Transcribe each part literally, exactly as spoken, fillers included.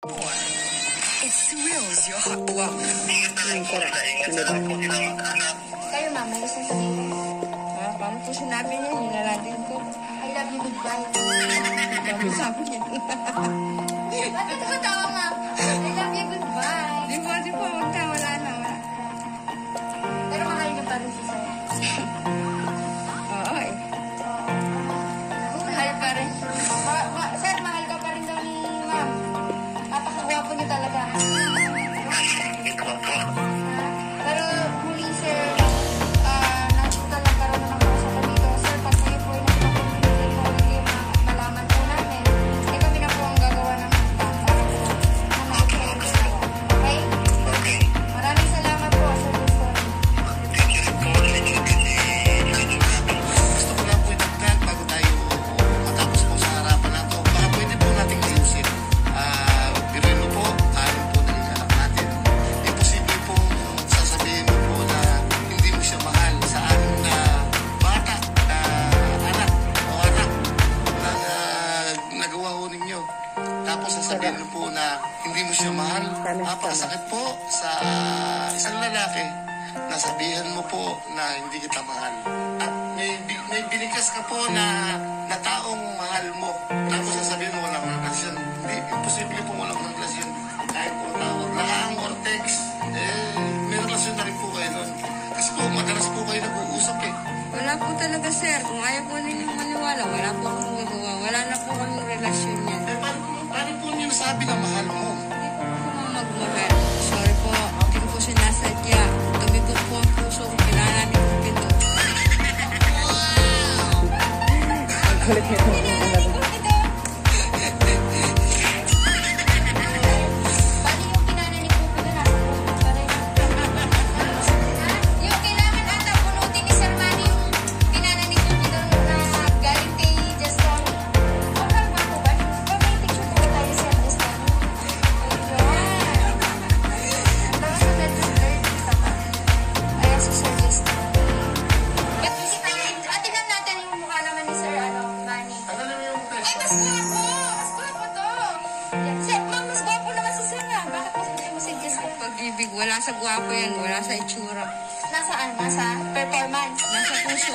It thrills your heart. Wow. Kayo, ma'am, may gusto sabihin. Ah, paano po sinabi niya? Nilalandin ko. I love you, goodbye. Paano sabi niya? Bakit ka tawa, ma'am? I love you, goodbye. Di ba, di ba? Huwag ka, wala na, wala. Pero mahal niyo pa rin si sir. Oo eh. Mahal pa rin. Ma ma sir, mahal ka pa rin daw ni ma'am. Napakagwapo niyo talaga. Pero muli, sir, ah, nakita lang karoon ng mga sa dito. Sir, pag kayo po ay nagpapakulit po ulit yung malaman po namin, eh kami na po ang gagawa ng handa para po na mag-share sila. Okay? Okay. Maraming salamat po, Sir Gusto. Thank you po. Gusto ko lang po itagdag bago tayo matapos po sa harapan na to. Baka pwede po nating ayusin. Ah, biruin mo po, alam po ng anak natin. Imposible po sasabihin mo po na hindi mo siya mahal sa anim na bata, na anak o anak na ah, nagawa ho ninyo. Tapos sasabihin mo po na hindi mo siya mahal. Napakasakit po sa isang lalaki na sabihan mo po na hindi kita mahal. At may, bi- may binikas ka po na, na taong mahal mo. Tapos sasabihin mo walang relasyon. Hindi, imposible po walang relasyon. Kahit po tawag lang or text, eh, may relasyon na rin po kayo nun. Kasi po, madalas po kayo nag-uusap eh. Wala po talaga, sir. Kung ayaw po ninyong maniwala, wala po akong magagawa. Wala na po kaming relasyon yan. Eh, paano, paano po niyo nasabi na mahal mo? Hindi po ako magmahal. Sorry po. Hindi ko po sinasadya. Tumikot po ang puso ko. Kailangan namin po pito. Kulit niyo po. Bali yung kinana ni Pupi na nasa puso pa rin. Yung kailangan ata punutin ni Sir Manny yung kinana ni Pupi doon na galing kay Justin. Okay ba po ba? Ba may picture po tayo Sir Justin? Ayun. Tapos sa dead ng third kita pa. Ayan si Sir Justin. Ba't kasi ah, tingnan natin yung mukha naman ni Sir ano, Manny. Ano na yung Ay, test? mas guwapo! Mas guwapo to! Yan. Sir, ma'am, mas guwapo naman si Sir nga. Bakit mas gusto mo si Justin? Pag-ibig, wala sa gwapo yan. Wala sa itsura. Nasaan? Nasa performance. Nasa puso.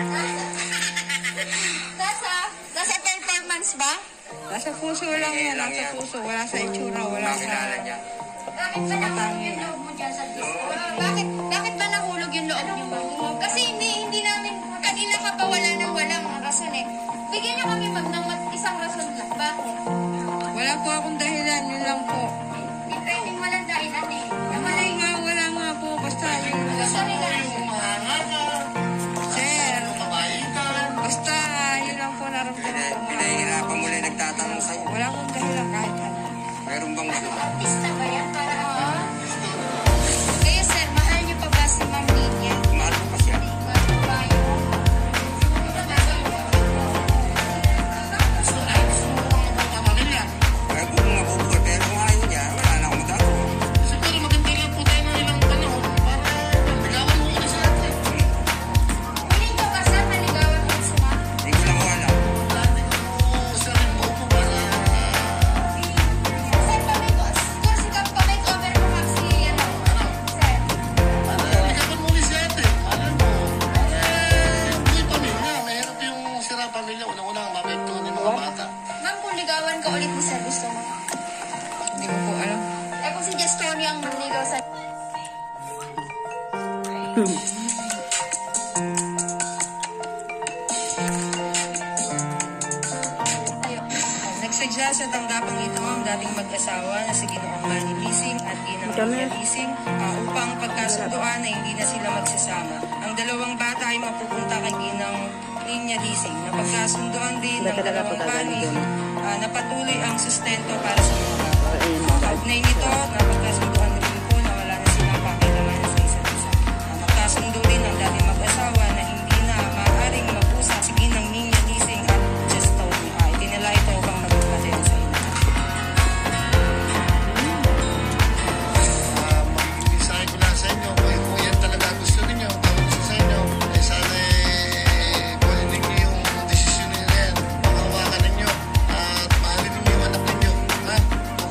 Nasa, nasa performance ba? Nasa puso lang yan. Nasa puso. Wala sa itsura. Wala sa... Bakit ba nahulog yung loob mo dyan sa disco? Bakit, bakit ba nahulog yung loob niyo, ma'am? Kasi hindi, hindi namin, kanina ka pa wala nang walang rason eh. Bigyan niyo kami, ma'am, ng mat- isang rason lang. Bakit? Wala po akong dahilan. Yun lang po. Hindi pwedeng walang dahilan eh. Wala Namalay nga, wala nga po. Basta yun. gusto nila eh. Mahanga ka. Sir, Kabaitan. basta yun lang po naramdaman ko. Pinahihirapan mo lang nagtatanong sa'yo. Wala akong dahilan kahit ano. Meron bang Ano, artista ba yan? Para, ah? Kaya sir, mahal niyo pa ba si Ma'am Linya? mahal mo pa siya? Mahal mo ba yun? Gusto ay, gusto mo kung magpapamilya. Kaya kung mabubuhay, pero kung ayaw niya, wala na akong magagawa. Siguro maganda lang po tayo ng ilang panahon para ligawan mo muna sa atin. Willing ka ba sir, maligawan mo si Ma'am? Hindi ko lang wala. Dati ko sa rin mo po para Sir, pamig- sir, pamig-over mo kami si, ano, sir. para ligawan mo ulit sa atin. Alam mo, eh, buhay pamilya. Mahirap yung sira pamilya. Unang-unang mapekto ng mga bata. Ma'am, kung ligawan ka ulit ni sir, gusto mo? Hindi ko po alam. Eh, kung si Justin ang manligaw sa... Nagsadya sa tanggapang ito ang dating mag-asawa na si Ginoong Manny Bising at Ginang Linya Bising uh, upang pagkasunduan na hindi na sila magsasama. Ang dalawang bata ay mapupunta kay Ginang Linya Bising na pagkasunduan din ng dalawang panig uh, na patuloy ang sustento para sa mga bata. Kaugnay nito na pagkasunduan din po na wala na silang pakilamanan sa isa't isa. Uh, magkasundo rin ang dating mag-asawa na hindi na maaaring mag-usap si Ginang Linya Bising at Just Tony. Uh, itinala ito upang maging pasensya sa ina. Ah, magiging mensahe ko lang sa inyo. Kung, kung yan talaga gusto ninyo, tawag ko sa inyo. Eh, sana eh, kunin ninyo yung desisyon ninyo yan. Panghawakan ninyo. At mahalin ninyo yung anak ninyo. Ha?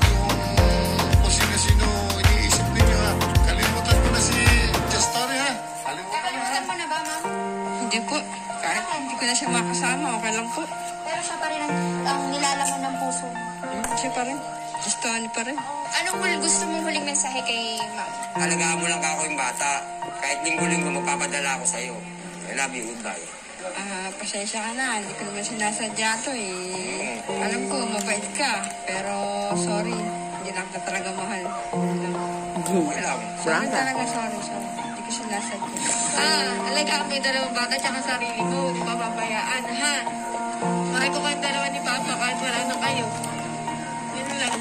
siya makasama, okay lang po. Pero siya pa rin ang, ang nilalaman ng puso mo. Siya pa rin. Gustuhan pa rin. Anong hul gusto mong huling mensahe kay ma'am? Alagaan mo lang ako yung bata. Kahit linggo-linggo magpapadala ako sa'yo. I love you, goodbye. Ah, pasensya ka na. Hindi ko naman sinasadya to eh. Alam ko, mabait ka. Pero, sorry. Hindi lang ka talaga mahal. Okay lang. Sorry talaga, sorry, sorry. Hindi ko sinasadya. Ah, alagaan mo yung dalawang bata tsaka sarili mo. Huwag mo papabayaan, ha? Mahal ko kayong dalawa ni Papa kahit wala na kayo. Yun lang.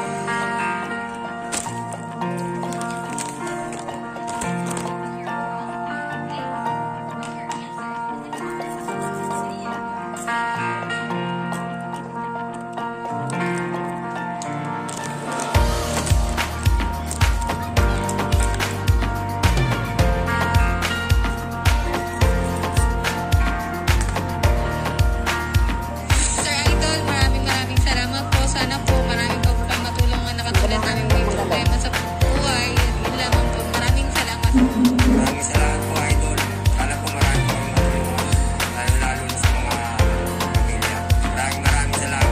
Sir Idol, maraming maraming salamat po. Sana po marami pa po kayong matulungan na katulad namin may problema sa buhay. Yun lamang po. Maraming salamat. Maraming salamat po, Idol. Sana po marami po kayong matulungan. Lalo lalo na sa mga pamilya. Maraming maraming salamat.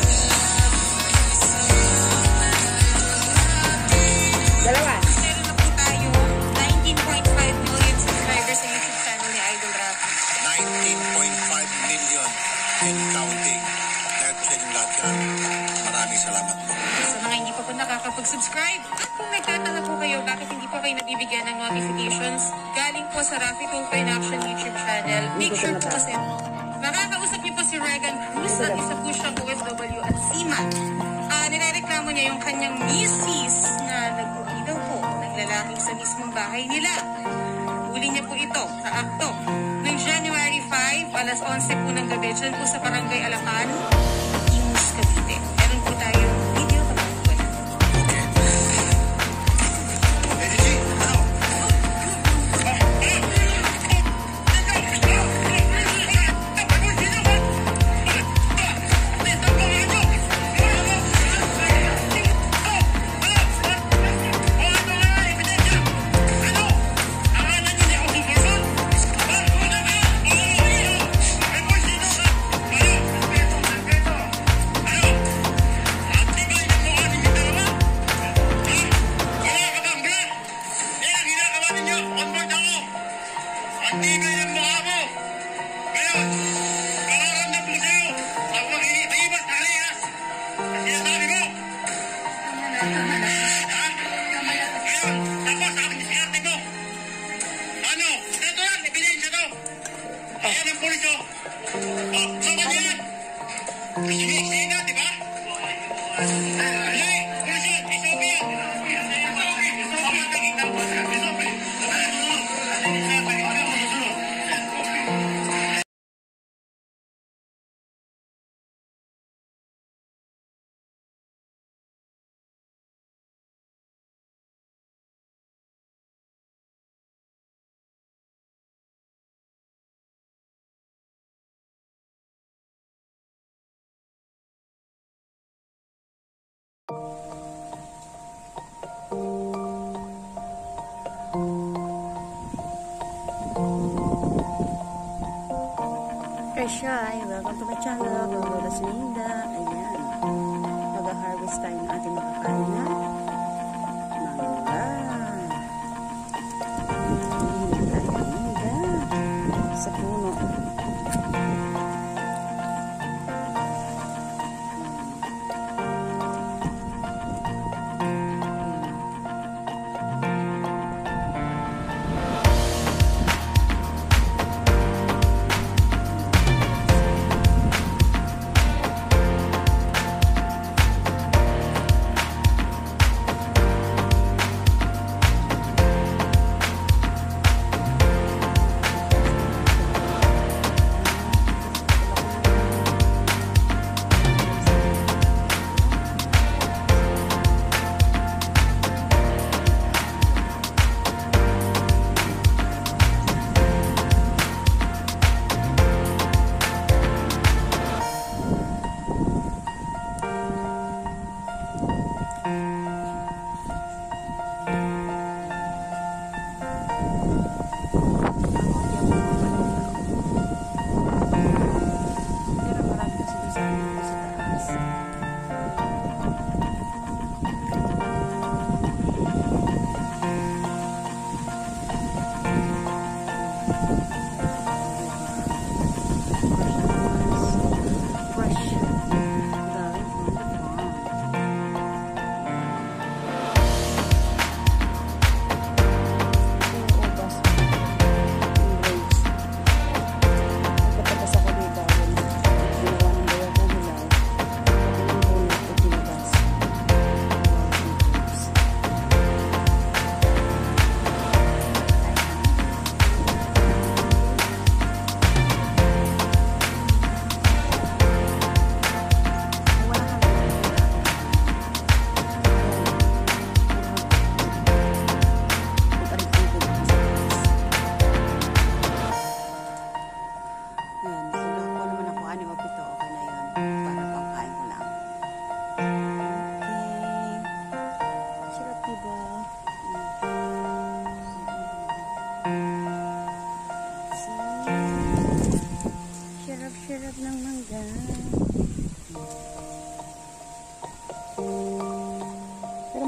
Meron na po tayo nineteen point five million subscribers sa YouTube channel ni Idol Rafi. nineteen point five million and counting. Dahil po sa inyong lahat yan. Maraming salamat po. Sa mga hindi pa po nakakapag-subscribe at kung nagtataka po kayo bakit hindi po kayo nabibigyan ng notifications galing po sa Rafi Tulfo in Action YouTube channel, make sure po kasi makakausap niyo po si Regan Cruz at isa po siyang O F W at seaman. Ah, nirereklamo niya yung kanyang misis na nag-uwi daw po ng lalaking sa mismong bahay nila. Uli niya po ito sa akto. Noong January five, alas onse po ng gabi, dyan po sa Barangay Alacan, Imus, Cavite. Meron po tayong video kapag po na. Lady G, ano? Hi, welcome to my channel. Lolo's Linda. Ayan. Mag-harvest tayo ng ating makakain na mangga. Hindi tayo mangga sa puno.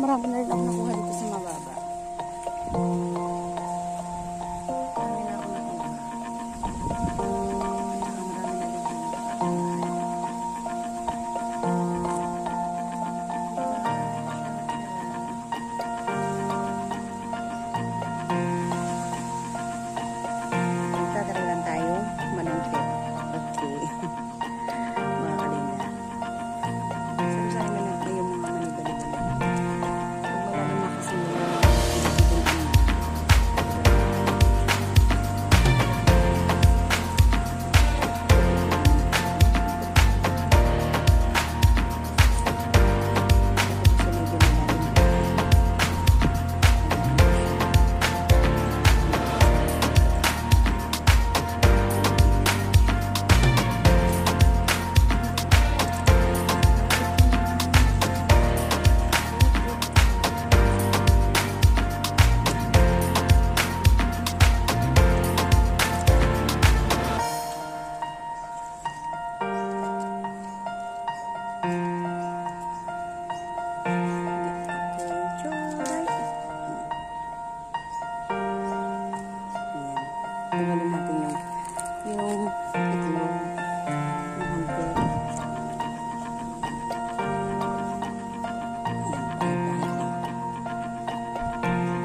marami na rin ako nakuha dito sa mababa. Marami na ako nakuha. Saka marami na rin ako Magtataray lang tayo. Manungkit. Okay. Mga kalinga. Sabi sa akin na yung mga manibali-bali. Pag malalim na kasi yung tanggalin natin yung yung itlog yung hangkit.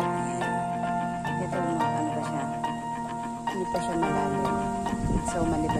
Ayan. Ito mga ano ba siya, hindi pa siya malalim, so malip